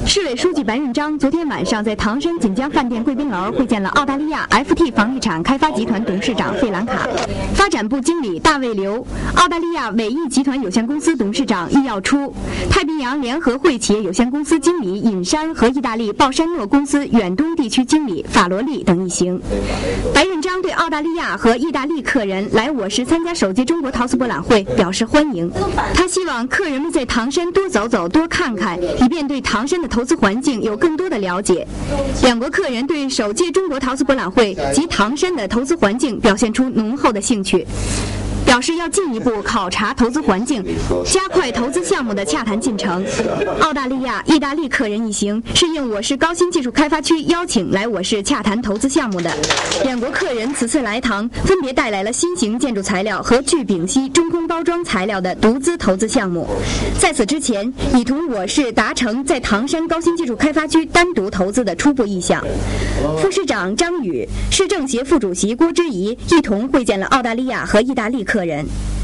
市委书记白润章昨天晚上在唐山锦江饭店贵宾楼会见了澳大利亚 FT 房地产开发集团董事长费兰卡、发展部经理大卫刘、澳大利亚伟毅集团有限公司董事长易耀初、太平洋联合会企业有限公司经理尹山和意大利鲍山诺公司远东地区经理法罗利等一行。白润章对澳大利亚和意大利客人来我市参加首届中国陶瓷博览会表示欢迎。他希望客人们在唐山多走走、多看看，以便对唐山的投资环境有更多的了解。两国客人对首届中国陶瓷博览会及唐山的投资环境表现出浓厚的兴趣，表示要进一步考察投资环境，加快投资项目的洽谈进程。澳大利亚、意大利客人一行是应我市高新技术开发区邀请来我市洽谈投资项目的。两国客人此次来唐，分别带来了新型建筑材料和聚丙烯中空包装材料的独资投资项目。在此之前，已同我市达成在唐山高新技术开发区单独投资的初步意向。副市长张宇、市政协副主席郭之仪一同会见了澳大利亚和意大利客人。